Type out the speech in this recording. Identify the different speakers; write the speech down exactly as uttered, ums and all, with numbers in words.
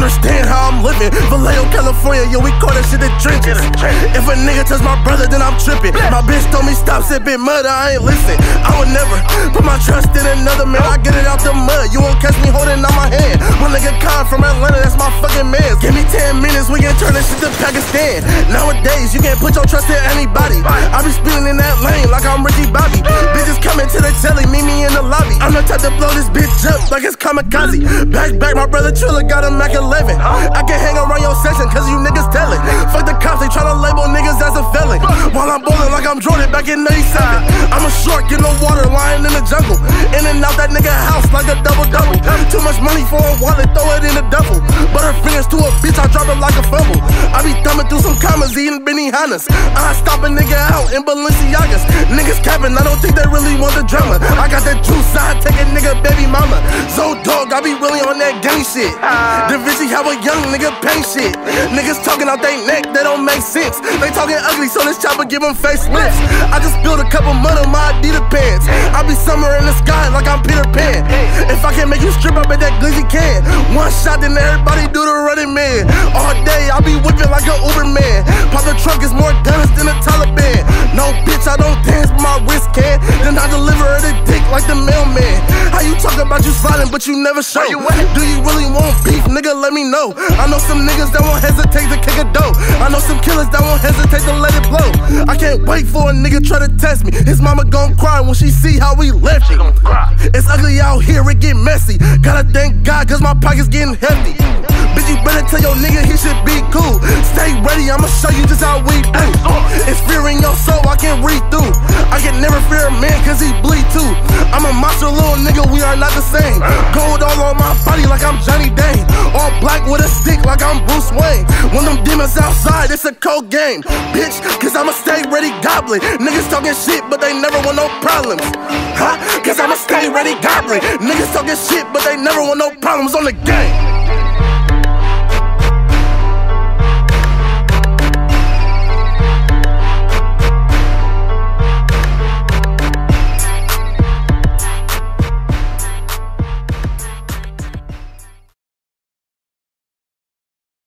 Speaker 1: understand how I'm living. Vallejo, California, yo, we call that shit the trenches. If a nigga touch my brother, then I'm tripping. My bitch told me stop sipping mud, I ain't listen. I would never put my trust in another man. I get it out the mud, you won't catch me holding out my hand. One nigga Khan from Atlanta, that's my fucking man. Give me ten minutes, we can turn this shit to Pakistan. Nowadays, you can't put your trust in anybody. I be speeding in that lane like I'm Ricky Bobby. Bitches coming to the telly, meet me in the lobby. I'm the type to blow this bitch up like it's kamikaze. Back, back, my brother Trilla got a Mac eleven. I can hang around your section, cause you niggas tell it. Fuck the cops, they tryna label niggas as a felon. While I'm bowling like I'm Jordan back in ninety-seven. I'm a shark in the water, lying in the jungle. In and out that nigga house like a double-double. Too much money for a wallet, throw it in a duffel. But her fingers to a bitch, I drop it like a fumble. I be thumbing through some commas, eating Benihanas. I stop a nigga out in Balenciagas. Niggas capping, I don't think they really want the drama. I got that juice, I take a nigga baby mama. So dog, I be really on that gang shit. Da Vinci have a young nigga paint shit. Niggas talking out they neck, they don't make sense. They talking ugly, so this chopper give them facelifts. I just spilled a couple mud on my Adidas pants. I be somewhere in the sky like I'm Peter Pan. If I can't make you strip, I bet that glizzy can. One shot, then everybody do the running man. All day, I be whipping like an Uber man. Pop the trunk is more guns than the Taliban. No bitch, I don't dance, but my wrist can. Then I deliver her the dick like the mailman. How you talk about you sliding, but you never show? You Do you really want beef, nigga? Let me know. I know some niggas that won't hesitate to kick a dough. I know some killers that won't hesitate to let it blow. I can't wait for a nigga try to test me. His mama gon' cry when she see how we left it. It's ugly out here, it get messy. Gotta thank God, cause my pocket's getting hefty. Bitch, you better tell your nigga he should be cool. Stay ready, I'ma show you just how we do. It's fear in your soul, I can't read through. I can never fear a man cause he bleed too. I'm a monster little nigga, we are not the same. Gold all on my body like I'm Johnny Dane. All black with a stick like I'm Bruce Wayne. When them demons outside, it's a cold game. Bitch, cause I'm a stay ready goblin. Niggas talking shit, but they never want no problems. Huh? Cause I'm a stay ready goblin. Niggas talking shit, but they never want no problems on the game.